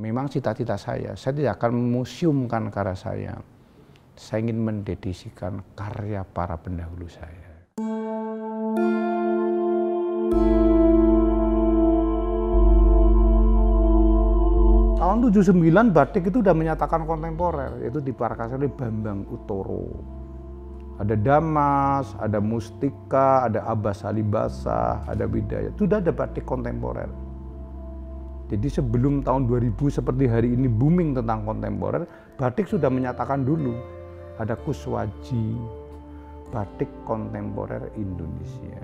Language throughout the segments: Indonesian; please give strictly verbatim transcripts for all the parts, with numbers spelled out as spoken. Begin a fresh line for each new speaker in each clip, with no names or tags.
Memang cita-cita saya, saya tidak akan memuseumkan karya saya. Saya ingin mendedikasikan karya para pendahulu saya. Tahun tujuh puluh sembilan batik itu sudah menyatakan kontemporer, yaitu diprakarsai oleh Bambang Uttoro. Ada Damas, ada Mustika, ada Abbas Alibasa, ada Widaya. Sudah ada batik kontemporer. Jadi sebelum tahun dua ribu seperti hari ini booming tentang kontemporer, batik sudah menyatakan dulu. Ada Kuswaji, batik kontemporer Indonesia.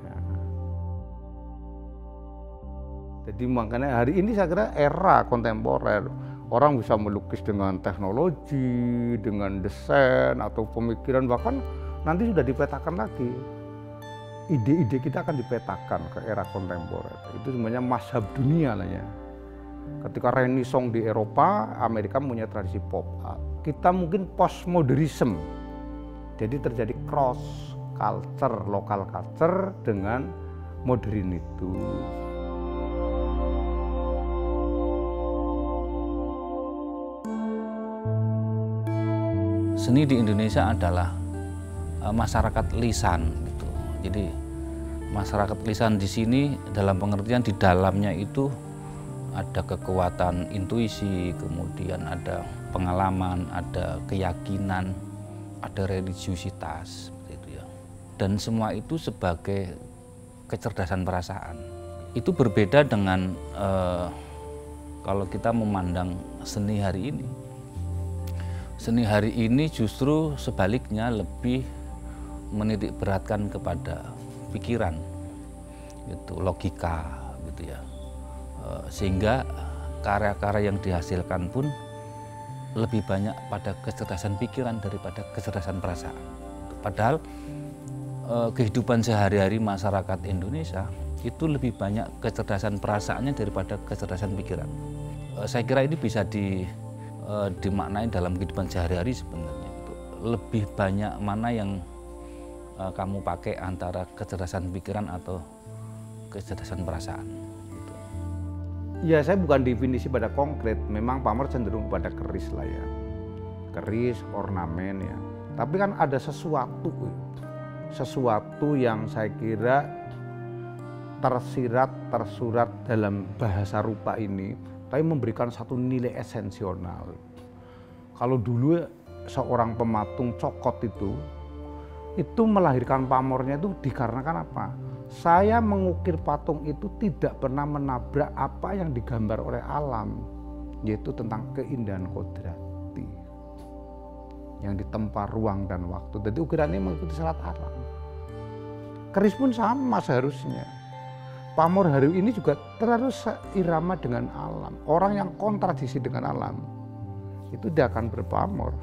Jadi makanya hari ini saya kira era kontemporer. Orang bisa melukis dengan teknologi, dengan desain atau pemikiran, bahkan nanti sudah dipetakan lagi. Ide-ide kita akan dipetakan ke era kontemporer. Itu sebenarnya mazhab dunia lah ya. Ketika Renaissance di Eropa, Amerika punya tradisi pop art. Kita mungkin postmodernism. Jadi terjadi cross culture, lokal culture dengan modern itu.
Seni di Indonesia adalah uh, masyarakat lisan gitu. Jadi masyarakat lisan di sini dalam pengertian di dalamnya itu ada kekuatan intuisi, kemudian ada pengalaman, ada keyakinan, ada religiusitas gitu ya. Dan semua itu sebagai kecerdasan perasaan. Itu berbeda dengan uh, kalau kita memandang seni hari ini. Seni hari ini justru sebaliknya lebih menitik beratkan kepada pikiran, gitu, logika, gitu ya, sehingga karya-karya yang dihasilkan pun lebih banyak pada kecerdasan pikiran daripada kecerdasan perasaan. Padahal kehidupan sehari-hari masyarakat Indonesia itu lebih banyak kecerdasan perasaannya daripada kecerdasan pikiran. Saya kira ini bisa di dimaknai dalam kehidupan sehari-hari sebenarnya. Lebih banyak mana yang uh, kamu pakai antara kecerdasan pikiran atau kecerdasan perasaan. Gitu.
Ya, saya bukan definisi pada konkret, memang Pamor cenderung pada keris lah ya. Keris, ornamen ya. Tapi kan ada sesuatu, sesuatu yang saya kira tersirat, tersurat dalam bahasa rupa ini, tapi memberikan satu nilai esensional. Kalau dulu seorang pematung cokot itu, itu melahirkan pamornya itu dikarenakan apa? Saya mengukir patung itu tidak pernah menabrak apa yang digambar oleh alam, yaitu tentang keindahan kodrati yang ditempa ruang dan waktu. Jadi ukirannya mengikuti selat alam. Keris pun sama seharusnya. Pamor hari ini juga terlalu seirama dengan alam. Orang yang kontradiksi dengan alam, itu dia akan berpamor.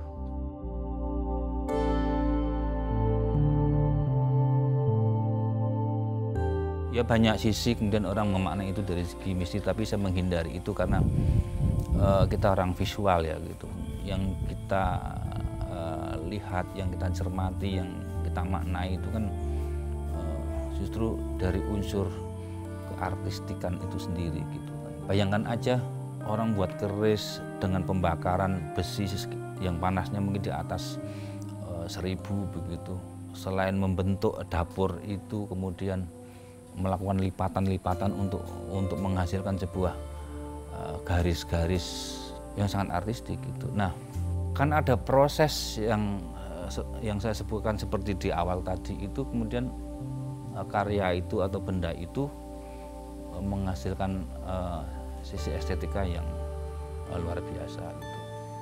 Ya banyak sisi kemudian orang memaknai itu dari segi mistis, tapi saya menghindari itu karena uh, kita orang visual ya gitu. Yang kita uh, lihat, yang kita cermati, yang kita maknai itu kan uh, justru dari unsur artistikan itu sendiri gitu. Bayangkan aja orang buat keris dengan pembakaran besi yang panasnya mungkin di atas e, seribu begitu. Selain membentuk dapur itu, kemudian melakukan lipatan-lipatan untuk untuk menghasilkan sebuah garis-garis e, yang sangat artistik gitu. Nah, kan ada proses yang yang saya sebutkan seperti di awal tadi itu, kemudian e, karya itu atau benda itu menghasilkan uh, sisi estetika yang uh, luar biasa gitu.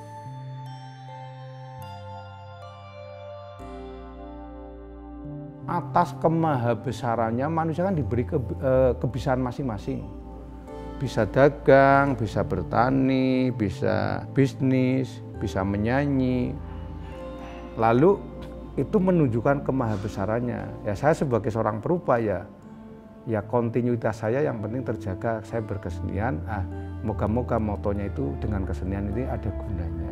Atas kemahabesarannya manusia kan diberi ke, uh, kebiasaan masing-masing. Bisa dagang, bisa bertani, bisa bisnis, bisa menyanyi. Lalu itu menunjukkan kemahabesarannya. Ya saya sebagai seorang perupa ya, ya kontinuitas saya yang penting terjaga. Saya berkesenian, ah moga-moga motonya itu dengan kesenian ini ada gunanya.